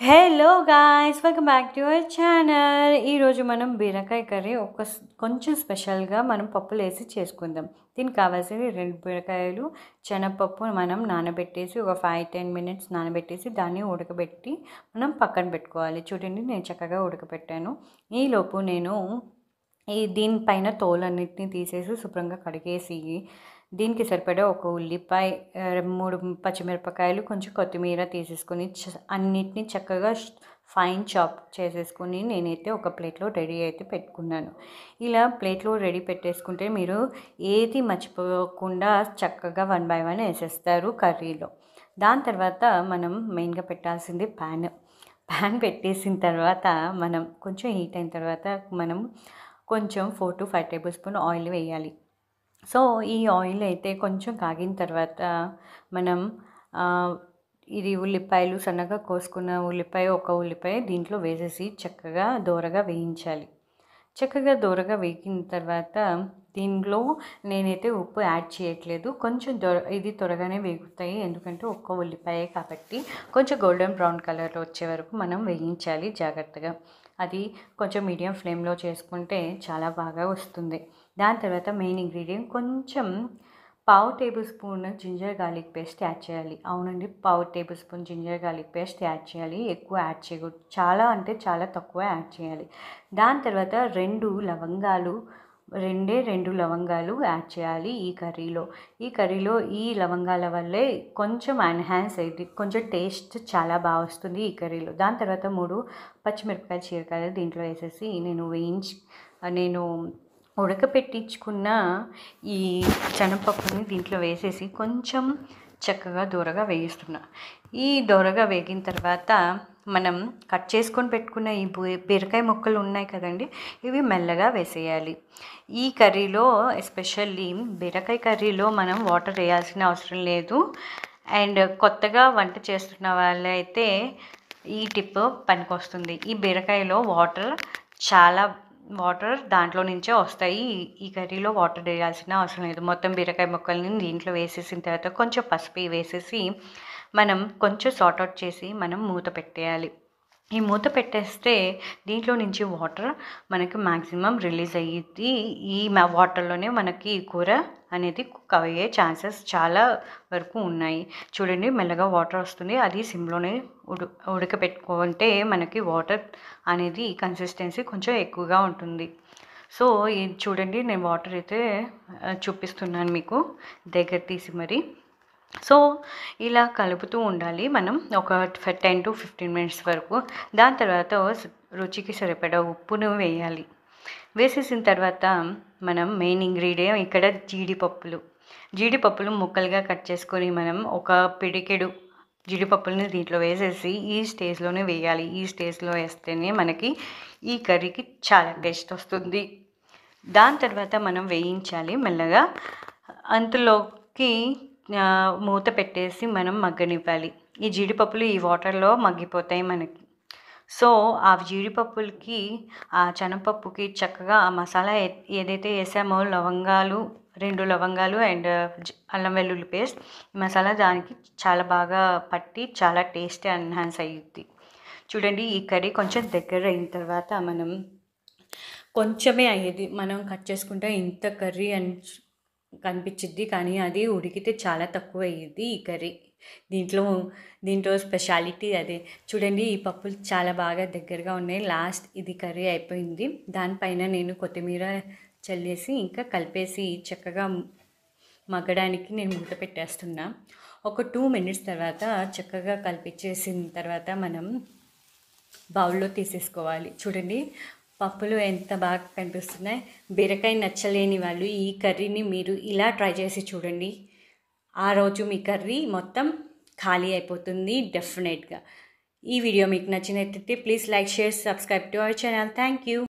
Hello guys, welcome back to our channel. ఈరోజు మనం బీరకాయ కర్రీ కొంచెం స్పెషల్గా మనం పప్పులు వేసి చేసుకుందాం. దీనికి కావాల్సింది 2 బీరకాయలు, శనగపప్పు మనం నానబెట్టేసి ఒక 5-10 మినిట్స్ నానబెట్టేసి దాన్ని ఉడకబెట్టి మనం పక్కన పెట్టుకోవాలి. చూడండి, నేను చక్కగా ఉడకబెట్టాను. ఈలోపు నేను దీనిపైన తోలన్నిటిని తీసేసి శుభ్రంగా కడిగేసి దీనికి సరిపడా ఒక ఉల్లిపాయ, 3 పచ్చిమిరపకాయలు, కొంచెం కొత్తిమీర తీసేసుకొని అన్నిటిని చక్కగా ఫైన్ చాప్ చేసేసుకొని నేనైతే ఒక ప్లేట్లో రెడీ అయితే పెట్టుకున్నాను. ఇలా ప్లేట్లో రెడీ పెట్టేసుకుంటే మీరు ఏది మర్చిపోకుండా చక్కగా 1 by 1 వేసేస్తారు కర్రీలో. దాని తర్వాత మనం మెయిన్గా పెట్టాల్సింది ప్యాన్ పెట్టేసిన తర్వాత మనం కొంచెం హీట్ అయిన తర్వాత మనం కొంచెం 4 to 5 టేబుల్ స్పూన్ ఆయిల్ వేయాలి. సో ఈ ఆయిల్ అయితే కొంచెం కాగిన తర్వాత మనం ఇది ఉల్లిపాయలు, సన్నగా కోసుకున్న ఒక ఉల్లిపాయ దీంట్లో వేసేసి చక్కగా దోరగా వేయించాలి. చక్కగా దోరగా వేగిన తర్వాత దీనిలో నేనైతే ఉప్పు యాడ్ చేయట్లేదు. కొంచెం ఇది త్వరగానే వేగుతాయి, ఎందుకంటే ఒక్క ఉల్లిపాయే కాబట్టి. కొంచెం గోల్డెన్ బ్రౌన్ కలర్లో వచ్చే వరకు మనం వేయించాలి జాగ్రత్తగా. అది కొంచెం మీడియం ఫ్లేమ్లో చేసుకుంటే చాలా బాగా వస్తుంది. దాని తర్వాత మెయిన్ ఇంగ్రీడియంట్ కొంచెం 1/2 table spoon ginger garlic paste add చేయాలి. అవునండి, 1/2 table spoon ginger garlic paste add చేయాలి. ఎక్కువ యాడ్ చేయకూడదు, చాలా అంటే చాలా తక్కువ యాడ్ చేయాలి. దాని తర్వాత 2 లవంగాలు యాడ్ చేయాలి ఈ కర్రీలో ఈ లవంగాల వల్లే కొంచెం ఎన్హాన్స్ అయ్యింది, కొంచెం టేస్ట్ చాలా బాగా వస్తుంది ఈ కర్రీలో. దాని తర్వాత 3 పచ్చిమిరపకాయలు చీరకాయలు దీంట్లో వేసేసి నేను ఉడకపెట్టించుకున్న ఈ శనగపప్పుని దీంట్లో వేసేసి కొంచెం చక్కగా దూరగా వేయిస్తున్నా. ఈ దూరగా వేగిన తర్వాత మనం కట్ చేసుకొని పెట్టుకున్న ఈ బీరకాయ ముక్కలు ఉన్నాయి కదండి, ఇవి మెల్లగా వేసేయాలి. ఈ కర్రీలో ఎస్పెషల్లీ బీరకాయ కర్రీలో మనం వాటర్ వేయాల్సిన అవసరం లేదు. అండ్ కొత్తగా వంట చేస్తున్న వాళ్ళైతే ఈ టిప్ పనికొస్తుంది. ఈ బీరకాయలో వాటర్ దాంట్లో నుంచే వస్తాయి. ఈ కర్రీలో వాటర్ వేయాల్సిన అవసరం లేదు. మొత్తం బీరకాయ ముక్కల్ని దీంట్లో వేసేసిన తర్వాత కొంచెం పసుపు వేసేసి మనం కొంచెం సార్ట్ అవుట్ చేసి మనం మూత పెట్టేయాలి. ఈ మూత పెట్టేస్తే దీంట్లో నుంచి వాటర్ మనకి మ్యాక్సిమం రిలీజ్ అయ్యిద్ది. ఈ వాటర్లోనే మనకి ఈ కూర అనేది కుక్ అయ్యే ఛాన్సెస్ చాలా వరకు ఉన్నాయి. చూడండి, మెల్లగా వాటర్ వస్తుంది. అది సిమ్లోనే ఉడకపెట్టుకుంటే మనకి వాటర్ అనేది కన్సిస్టెన్సీ కొంచెం ఎక్కువగా ఉంటుంది. సో ఇది చూడండి, నేను వాటర్ అయితే చూపిస్తున్నాను మీకు దగ్గర తీసి మరి. సో ఇలా కలుపుతూ ఉండాలి మనం ఒక 10 to 15 మినిట్స్ వరకు. దాని తర్వాత రుచికి సరిపడా ఉప్పును వేయాలి. వేసేసిన తర్వాత మనం మెయిన్ ఇంగ్రీడియంట్ ఇక్కడ జీడిపప్పులు ముక్కలుగా కట్ చేసుకొని మనం ఒక పిడికెడు జీడిపప్పులని దీంట్లో వేసేసి ఈ స్టేజ్లోనే వేయాలి. ఈ స్టేజ్లో వేస్తేనే మనకి ఈ కర్రీకి చాలా టేస్ట్ వస్తుంది. దాని తర్వాత మనం వేయించాలి మెల్లగా. అంతలోకి మూత పెట్టేసి మనం మగ్గనివ్వాలి. ఈ జీడిపప్పులు ఈ వాటర్లో మగ్గిపోతాయి మనకి. సో ఆ జీడిపప్పులకి ఆ శనగపప్పుకి చక్కగా ఆ మసాలా ఏదైతే వేసామో 2 లవంగాలు అండ్ అల్లం వెల్లుల్లి పేస్ట్, ఈ మసాలా దానికి చాలా బాగా పట్టి చాలా టేస్ట్ ఎన్హాన్స్ అయ్యిద్ది. చూడండి, ఈ కర్రీ కొంచెం దగ్గర అయిన తర్వాత మనం కొంచెమే అయ్యేది, మనం కట్ చేసుకుంటే ఇంత కర్రీ అని కనిపించిద్ది, కానీ అది ఉడికితే చాలా తక్కువ అయ్యిద్ది ఈ కర్రీ. దీంట్లో స్పెషాలిటీ అదే. చూడండి, ఈ పప్పులు చాలా బాగా దగ్గరగా ఉన్నాయి. లాస్ట్ ఇది కర్రీ అయిపోయింది. దానిపైన నేను కొత్తిమీర చల్లేసి ఇంకా కలిపేసి చక్కగా మగ్గడానికి నేను మూత పెట్టేస్తున్నా. ఒక 2 మినిట్స్ తర్వాత చక్కగా కలిపించేసిన తర్వాత మనం బౌల్లో తీసేసుకోవాలి. చూడండి, పప్పులు ఎంత బాగా కనిపిస్తున్నాయి. బీరకాయ నచ్చలేని వాళ్ళు ఈ కర్రీని మీరు ఇలా ట్రై చేసి చూడండి. ఆ రోజు మీ కర్రీ మొత్తం ఖాళీ అయిపోతుంది డెఫినెట్గా. ఈ వీడియో మీకు నచ్చినట్లయితే please like, share, subscribe to our channel. Thank you.